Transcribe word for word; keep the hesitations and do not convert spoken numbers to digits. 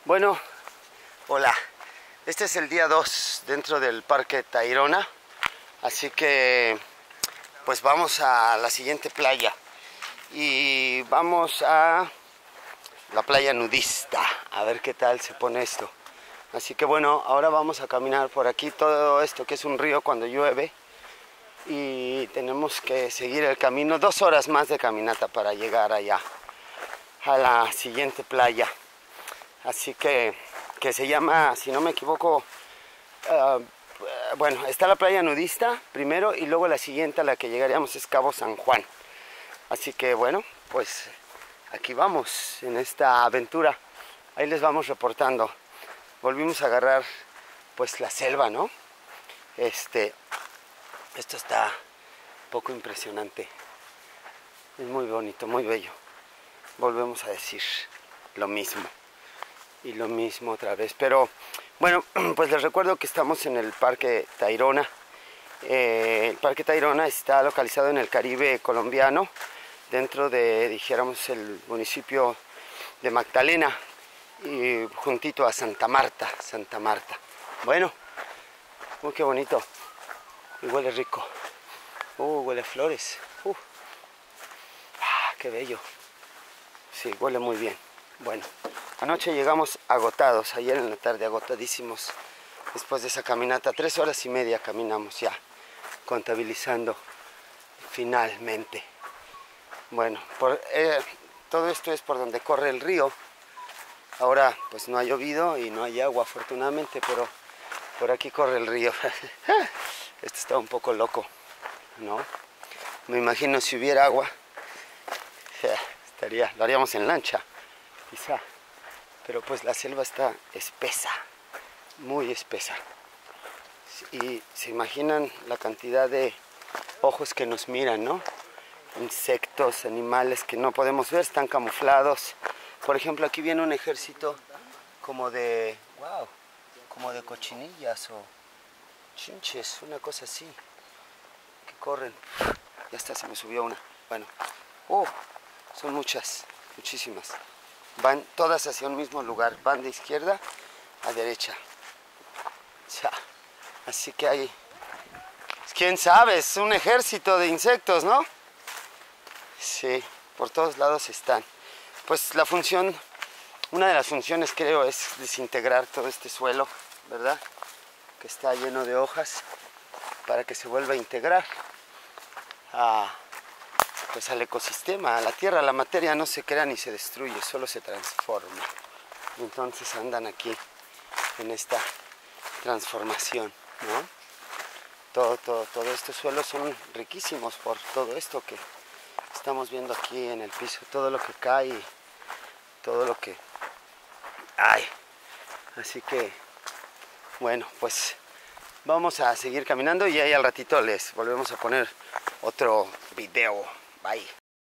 Bueno, hola. Este es el día dos dentro del Parque Tayrona. Así que, pues vamos a la siguiente playa. Y vamos a la playa nudista. A ver qué tal se pone esto. Así que bueno, ahora vamos a caminar por aquí todo esto que es un río cuando llueve. Y tenemos que seguir el camino, dos horas más de caminata para llegar allá, a la siguiente playa. Así que, que se llama, si no me equivoco, uh, bueno, está la playa nudista primero y luego la siguiente a la que llegaríamos es Cabo San Juan. Así que bueno, pues aquí vamos en esta aventura. Ahí les vamos reportando. Volvimos a agarrar pues la selva, ¿no? Este, esto está un poco impresionante. Es muy bonito, muy bello. Volvemos a decir lo mismo. Y lo mismo otra vez, pero bueno, pues les recuerdo que estamos en el Parque Tayrona. Eh, el Parque Tayrona está localizado en el Caribe colombiano, dentro de, dijéramos, el municipio de Magdalena, y juntito a Santa Marta, Santa Marta. Bueno, uy, qué bonito, y huele rico, uh, huele a flores, uh. Ah, qué bello, sí, huele muy bien. Bueno, anoche llegamos agotados, ayer en la tarde agotadísimos, después de esa caminata, tres horas y media caminamos ya, contabilizando finalmente. Bueno, por, eh, todo esto es por donde corre el río. Ahora pues no ha llovido y no hay agua afortunadamente, pero por aquí corre el río. Esto está un poco loco, ¿no? Me imagino si hubiera agua, estaría, lo haríamos en lancha. Quizá, pero pues la selva está espesa, muy espesa, y se imaginan la cantidad de ojos que nos miran, ¿no? Insectos, animales que no podemos ver, están camuflados. Por ejemplo, aquí viene un ejército como de, wow, como de cochinillas o chinches, una cosa así, que corren. Ya está, se me subió una. Bueno, oh, son muchas, muchísimas. Van todas hacia un mismo lugar, van de izquierda a derecha. Ya. Así que hay, quién sabe, es un ejército de insectos, ¿no? Sí, por todos lados están. Pues la función, una de las funciones creo es desintegrar todo este suelo, ¿verdad? Que está lleno de hojas para que se vuelva a integrar a... pues al ecosistema, a la tierra. La materia no se crea ni se destruye, solo se transforma. Entonces andan aquí en esta transformación, ¿no? Todo, todo, todo estos suelos son riquísimos por todo esto que estamos viendo aquí en el piso, todo lo que cae, todo lo que hay. Así que, bueno, pues vamos a seguir caminando y ahí al ratito les volvemos a poner otro video. Bye.